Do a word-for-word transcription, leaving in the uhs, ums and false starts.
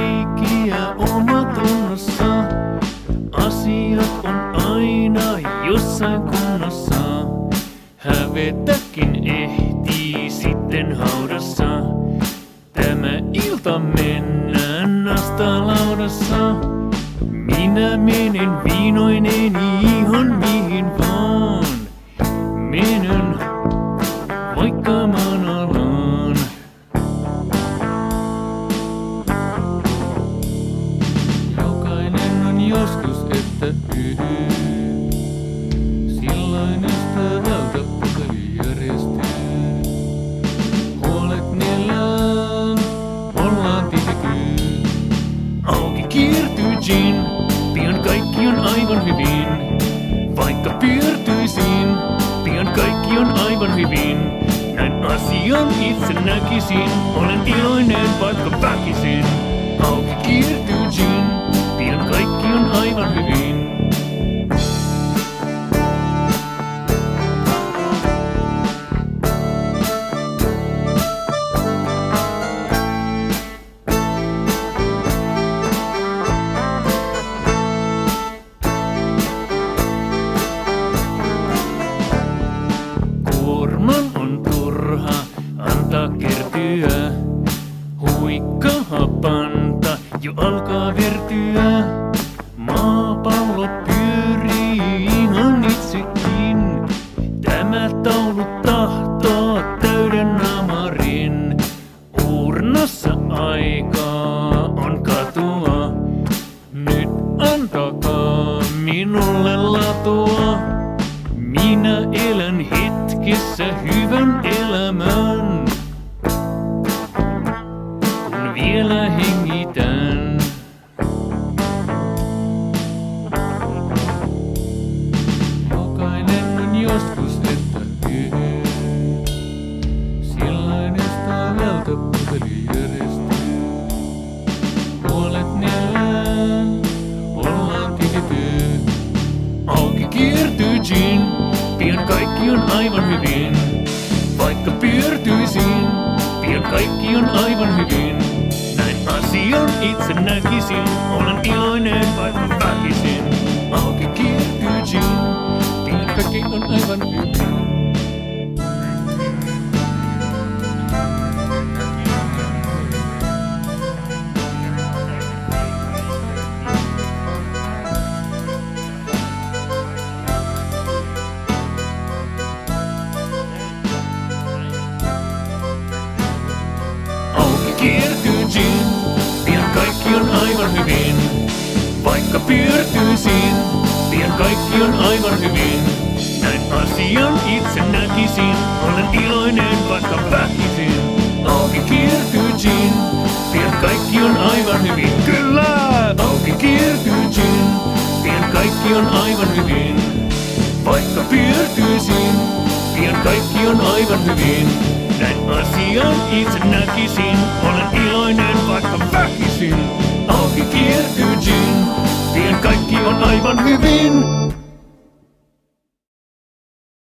leikkiä omatunnossa. Asiat on aina jossain kunnossa. Hävetäkin ehtii sitten haudassa. Tämä ilta mennään nastalaudassa. Minä menen viinoineni ihan mihin vaan. Menen vaikka maan alaan. Jokainen on joskus, että yhyy. Silloin ystävältä puhelin järjestyy. Huolet niellään, ollaan tilkyy. Auki kiertyy gin, pian kaikki on aivan hyvin. Vaikka pyörtyisin, pian kaikki on aivan hyvin. Näin asian itse näkisin, olen iloinen vaikka väkisin. Auki kiertyy gin, pian kaikki on aivan hyvin. Kuorman on turha antaa kertyä. Huikkaa panta jo alkaa vertyä. Maapallo pyörii ihan itsekin. Tämä taulu tahtoo täyden namarin. Urnassa aikaa on katua. Nyt antakaa minulle latua. Minä elän hetkessä hyvän elämän, kun vielä hengitän. Jokainen on joskus, että yhyy. Silloin ystävältä puhelin järjestyy. Huolet niellään, ollaan tiltyy. Auki kiertyy gin, pian kaikki on aivan hyvin. Vaikka pyörtyisin, pian kaikki on aivan hyvin. Näin asian itse näkisin, olen iloinen vaikka väkisin. Auki kiertyy gin, pian kaikki on aivan hyvin. Kiertyy gin, pian kaikki on aivan hyvin. Vaikka pyörtyisin, pian kaikki on aivan hyvin. Näin asian itse näkisin, olen iloinen vaikka väkisin. Auki kiertyy gin, pian kaikki on aivan hyvin. Kyllä! Auki kiertyy gin, pian kaikki on aivan hyvin. Vaikka pyörtyisin, pian kaikki on aivan hyvin. Näin asian itse näkisin, olen iloinen vaikka väkisin. Auki kiertyy gin, pian kaikki on aivan hyvin.